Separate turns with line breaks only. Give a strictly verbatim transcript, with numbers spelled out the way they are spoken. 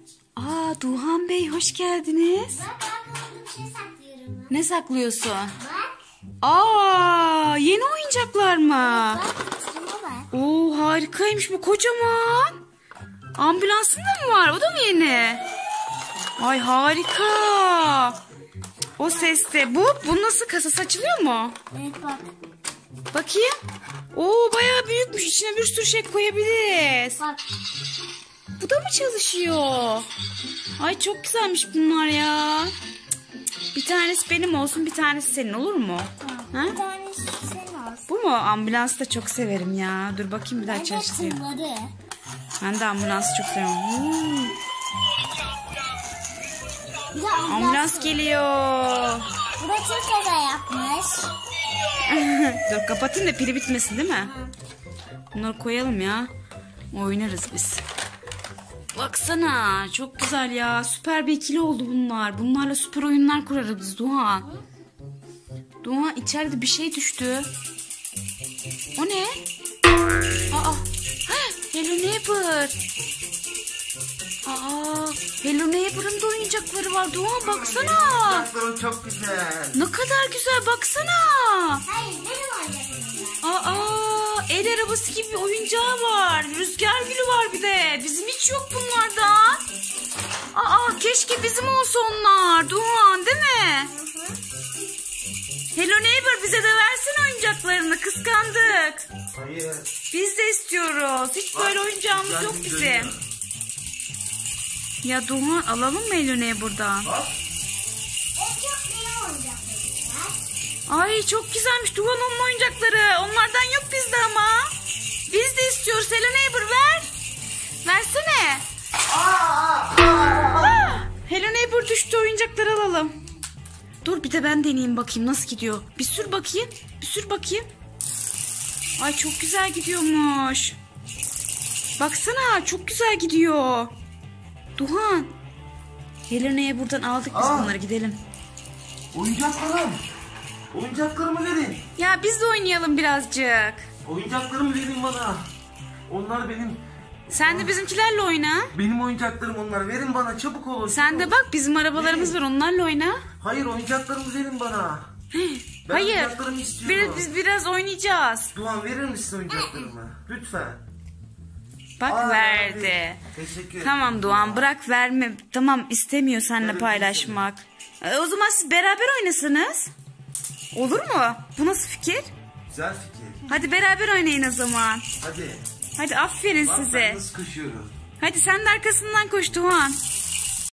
Aa, Duhan Bey hoş geldiniz.
Bak ben burada bir şey saklıyorum.
Ne saklıyorsun?
Bak.
Aa, yeni oyuncaklar mı?
Bak kutusuna bak.
Oo, harikaymış bu, kocaman. Ambulansın da mı var? O da mı yeni? Ay harika. O seste bu. Bu nasıl, kasası açılıyor mu?
Evet bak.
Bakayım. Oo, bayağı büyükmüş. İçine bir sürü şey koyabiliriz.
Bak.
Bu da mı çalışıyor? Ay çok güzelmiş bunlar ya. Bir tanesi benim olsun, bir tanesi senin, olur mu?
Tamam.
Ha?
Bir tanesi senin olsun.
Bu mu? Ambulansı da çok severim ya. Dur bakayım bir daha
Ben de
çalıştırayım.
tırları.
Ben de ambulansı çok seviyorum. Hmm.
Bir de ambulans.
Ambulans geliyor.
Bu da Türkiye'de yapmış.
Dur kapatayım da pili bitmesin, değil mi? Bunları koyalım ya. Oynarız biz. Baksana çok güzel ya. Süper bir ikili oldu bunlar. Bunlarla süper oyunlar kurarız biz Duhan. Duhan, içeride bir şey düştü. O ne? Aa, Hello Neighbor. Aa, Hello Neighbor'ın da oyuncakları var Duhan, baksana.
Oyuncaklarım çok güzel.
Ne kadar güzel, baksana.
Hayır benim oyuncaklarım.
Aa, el arabası gibi bir oyuncağı var. Rüzgar gülü var bir de. Bizim hiç yok bunlardan. Aa, keşke bizim olsa onlar. Duhan, değil mi?
Hı hı.
Hello Neighbor, bize de versene oyuncaklarını. Kıskandık.
Hayır.
Biz de istiyoruz. Hiç böyle oyuncağımız yok bizim. Ya Duhan, alalım mı Hello Neighbor'dan?
Bak.
En çok benim oyuncaklarım var.
Ay çok güzelmiş Duhan onun oyuncakları. Onlardan yok bizde ama. Biz de istiyoruz. Hello Neighbor, ver. Versene. Aa, Hello Neighbor düştü, oyuncakları alalım. Dur bir de ben deneyeyim bakayım nasıl gidiyor. Bir sür bakayım. Bir sür bakayım. Ay çok güzel gidiyormuş. Baksana çok güzel gidiyor. Duhan. Hello Neighbor'dan aldık biz
Aa.
bunları, gidelim.
Oyuncaklarım. Oyuncaklarımı verin.
Ya biz de oynayalım birazcık.
Oyuncaklarımı verin bana. Onlar benim.
Sen de bizimkilerle oyna.
Benim oyuncaklarım onlar. Verin bana, çabuk olun.
Sen
çabuk.
de bak, bizim arabalarımız var, onlarla oyna.
Hayır, oyuncaklarımı verin bana. Ben
Hayır.
oyuncaklarımı istiyorum.
Biraz, biz biraz oynayacağız.
Duhan, verir misin oyuncaklarımı? Lütfen.
Bak
Aa,
verdi.
verdi. Teşekkür ederim.
Tamam Doğan, bırak, verme. Tamam, istemiyor seninle
Evet,
paylaşmak. E, o zaman siz beraber oynasınız. Olur mu? Bu nasıl fikir?
Güzel fikir.
Hadi beraber oynayın o zaman.
Hadi.
Hadi aferin
Bak
size.
ben nasıl koşuyorum.
Hadi sen de arkasından koş Doğan.